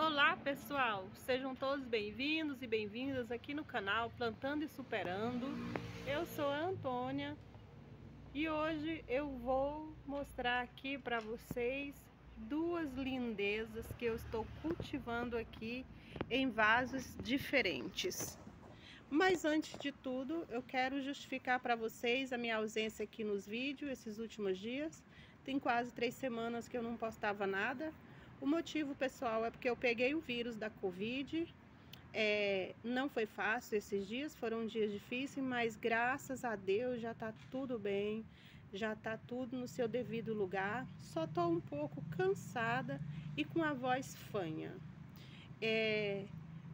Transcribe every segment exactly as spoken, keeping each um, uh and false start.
Olá pessoal, sejam todos bem-vindos e bem-vindas aqui no canal Plantando e Superando. Eu sou a Antônia e hoje eu vou mostrar aqui para vocês duas lindezas que eu estou cultivando aqui em vasos diferentes. Mas antes de tudo, eu quero justificar para vocês a minha ausência aqui nos vídeos esses últimos dias. Tem quase três semanas que eu não postava nada. O motivo, pessoal, é porque eu peguei o vírus da Covid. É, não foi fácil esses dias, foram dias difíceis, mas graças a Deus já tá tudo bem, já tá tudo no seu devido lugar. Só tô um pouco cansada e com a voz fanha. É,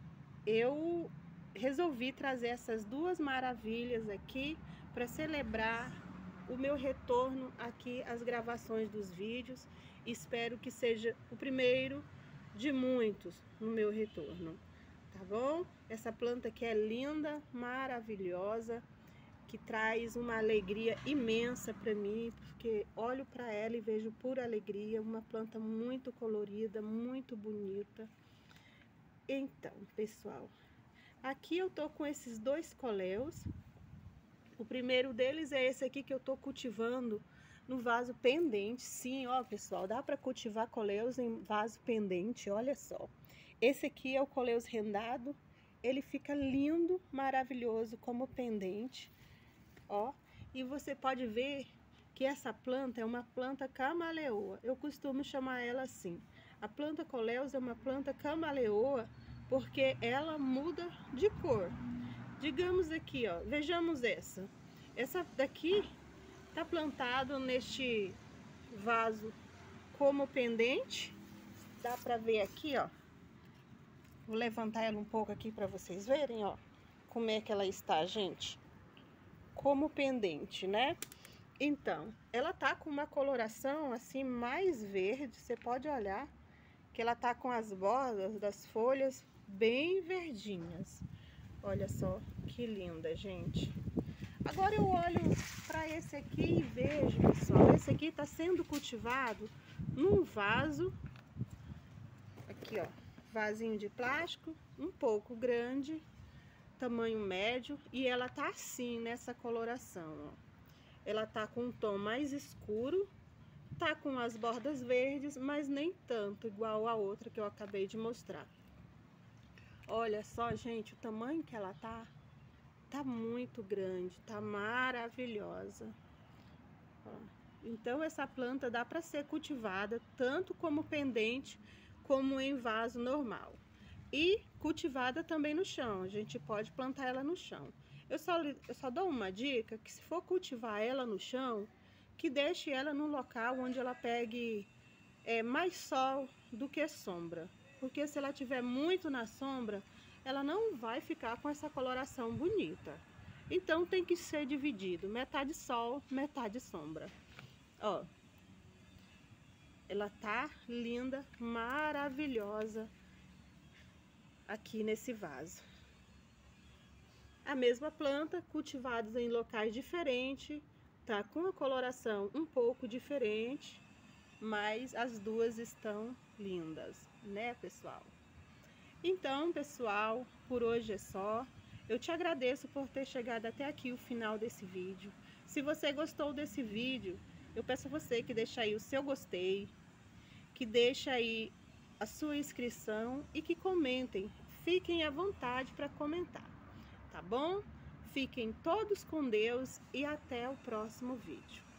eu resolvi trazer essas duas maravilhas aqui para celebrar o meu retorno aqui às gravações dos vídeos. Espero que seja o primeiro de muitos no meu retorno, tá bom? Essa planta aqui é linda, maravilhosa, que traz uma alegria imensa para mim, porque olho para ela e vejo pura alegria, uma planta muito colorida, muito bonita. Então, pessoal, aqui eu tô com esses dois coléus. O primeiro deles é esse aqui que eu tô cultivando no vaso pendente. Sim, ó, pessoal, dá para cultivar coléus em vaso pendente, olha só. Esse aqui é o coleus rendado. Ele fica lindo, maravilhoso como pendente, ó. E você pode ver que essa planta é uma planta camaleoa. Eu costumo chamar ela assim. A planta coleus é uma planta camaleoa porque ela muda de cor. Digamos aqui, ó, vejamos essa. Essa daqui tá plantado neste vaso como pendente. Dá pra ver aqui, ó. Vou levantar ela um pouco aqui pra vocês verem, ó. Como é que ela está, gente. Como pendente, né? Então, ela tá com uma coloração assim mais verde. Você pode olhar que ela tá com as bordas das folhas bem verdinhas. Olha só que linda, gente. Agora eu olho para esse aqui e vejo, pessoal, esse aqui está sendo cultivado num vaso, aqui ó, vasinho de plástico, um pouco grande, tamanho médio, e ela tá assim, nessa coloração, ó. Ela tá com um tom mais escuro, tá com as bordas verdes, mas nem tanto, igual a outra que eu acabei de mostrar. Olha só, gente, o tamanho que ela tá, tá muito grande, tá maravilhosa. Ó, então essa planta dá para ser cultivada tanto como pendente, como em vaso normal. E cultivada também no chão, a gente pode plantar ela no chão. Eu só, eu só dou uma dica, que se for cultivar ela no chão, que deixe ela num local onde ela pegue é, mais sol do que sombra. Porque se ela tiver muito na sombra, ela não vai ficar com essa coloração bonita. Então tem que ser dividido, metade sol, metade sombra. Ó, ela tá linda, maravilhosa aqui nesse vaso. A mesma planta, cultivadas em locais diferentes, tá com a coloração um pouco diferente, mas as duas estão lindas, né, pessoal? Então, pessoal, por hoje é só. Eu te agradeço por ter chegado até aqui o final desse vídeo. Se você gostou desse vídeo, eu peço a você que deixe aí o seu gostei, que deixe aí a sua inscrição e que comentem. Fiquem à vontade para comentar, tá bom? Fiquem todos com Deus e até o próximo vídeo.